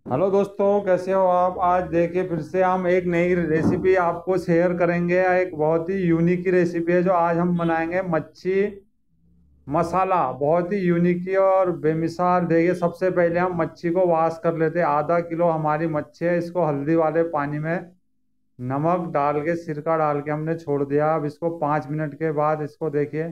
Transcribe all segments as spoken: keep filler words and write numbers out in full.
Hello दोस्तों, कैसे हो आप। आज देखिए फिर से हम एक नई रेसिपी आपको शेयर करेंगे। एक बहुत ही यूनिक रेसिपी है जो आज हम बनाएंगे, मच्छी मसाला। बहुत ही यूनिक और बेमिसाल। देखिए, सबसे पहले हम मच्छी को वॉश कर लेते हैं। आधा किलो हमारी मच्छी है, इसको हल्दी वाले पानी में नमक डाल के, सिरका डाल के हमने छोड़ दिया। अब इसको पाँच मिनट के बाद इसको देखिए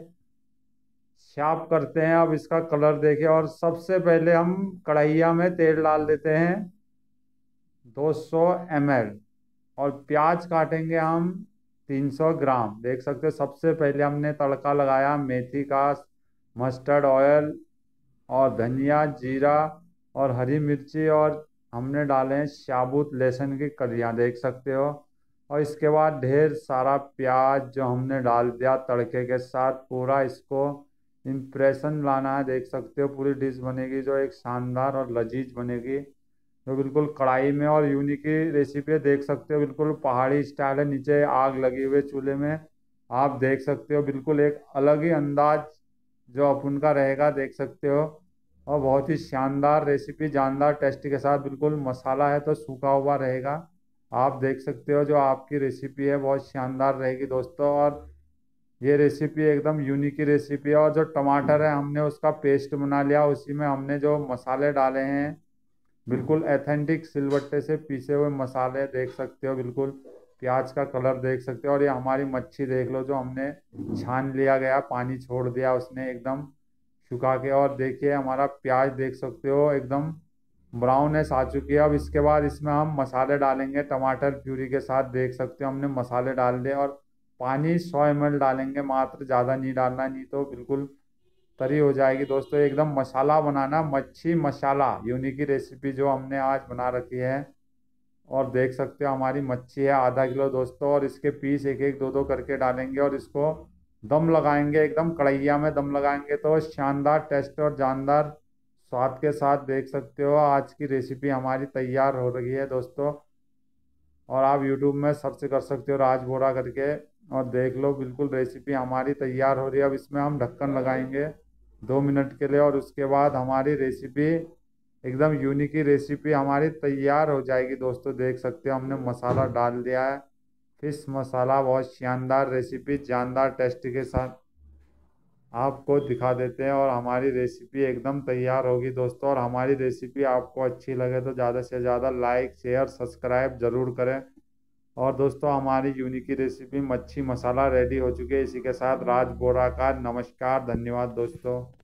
साफ करते हैं। अब इसका कलर देखिए। और सबसे पहले हम कढ़ाइया में तेल डाल देते हैं दो सौ एम एल। और प्याज काटेंगे हम तीन सौ ग्राम। देख सकते हो, सबसे पहले हमने तड़का लगाया मेथी का, मस्टर्ड ऑयल और धनिया, जीरा और हरी मिर्ची, और हमने डाले हैं साबुत लहसुन की कलियां, देख सकते हो। और इसके बाद ढेर सारा प्याज जो हमने डाल दिया तड़के के साथ। पूरा इसको इम्प्रेशन लाना है, देख सकते हो। पूरी डिश बनेगी जो एक शानदार और लजीज बनेगी, जो बिल्कुल कढ़ाई में। और यूनिक रेसिपी देख सकते हो, बिल्कुल पहाड़ी स्टाइल है। नीचे आग लगी हुई है चूल्हे में, आप देख सकते हो। बिल्कुल एक अलग ही अंदाज जो अपन का रहेगा, देख सकते हो। और बहुत ही शानदार रेसिपी, जानदार टेस्ट के साथ। बिल्कुल मसाला है तो सूखा हुआ रहेगा, आप देख सकते हो। जो आपकी रेसिपी है बहुत शानदार रहेगी दोस्तों। और ये रेसिपी एकदम यूनिक ही रेसिपी है। और जो टमाटर है हमने उसका पेस्ट बना लिया, उसी में हमने जो मसाले डाले हैं, बिल्कुल एथेंटिक सिलबट्टे से पीसे हुए मसाले, देख सकते हो। बिल्कुल प्याज का कलर देख सकते हो। और ये हमारी मच्छी देख लो, जो हमने छान लिया गया, पानी छोड़ दिया उसने एकदम सुखा के। और देखिए हमारा प्याज देख सकते हो एकदम ब्राउनेस आ चुकी है। अब इसके बाद इसमें हम मसाले डालेंगे टमाटर प्यूरी के साथ, देख सकते हो। हमने मसाले डाल दिए और पानी सौ एम एल डालेंगे मात्र, ज़्यादा नहीं डालना, नहीं तो बिल्कुल तरी हो जाएगी दोस्तों। एकदम मसाला बनाना, मच्छी मसाला यूनिक की रेसिपी जो हमने आज बना रखी है। और देख सकते हो हमारी मच्छी है आधा किलो दोस्तों। और इसके पीस एक एक दो दो करके डालेंगे और इसको दम लगाएंगे, एकदम कढ़ैया में दम लगाएंगे तो शानदार टेस्ट और जानदार स्वाद के साथ, देख सकते हो। आज की रेसिपी हमारी तैयार हो रही है दोस्तों। और आप यूट्यूब में सर्च कर सकते हो राज बोरा करके, और देख लो। बिल्कुल रेसिपी हमारी तैयार हो रही है। अब इसमें हम ढक्कन लगाएंगे दो मिनट के लिए, और उसके बाद हमारी रेसिपी एकदम यूनिक ही रेसिपी हमारी तैयार हो जाएगी दोस्तों। देख सकते हो हमने मसाला डाल दिया है, फिश मसाला। बहुत शानदार रेसिपी, जानदार टेस्ट के साथ आपको दिखा देते हैं। और हमारी रेसिपी एकदम तैयार होगी दोस्तों। और हमारी रेसिपी आपको अच्छी लगे तो ज़्यादा से ज़्यादा लाइक शेयर सब्सक्राइब ज़रूर करें। और दोस्तों हमारी यूनिक की रेसिपी मच्छी मसाला रेडी हो चुकी है। इसी के साथ राज बोरा का नमस्कार, धन्यवाद दोस्तों।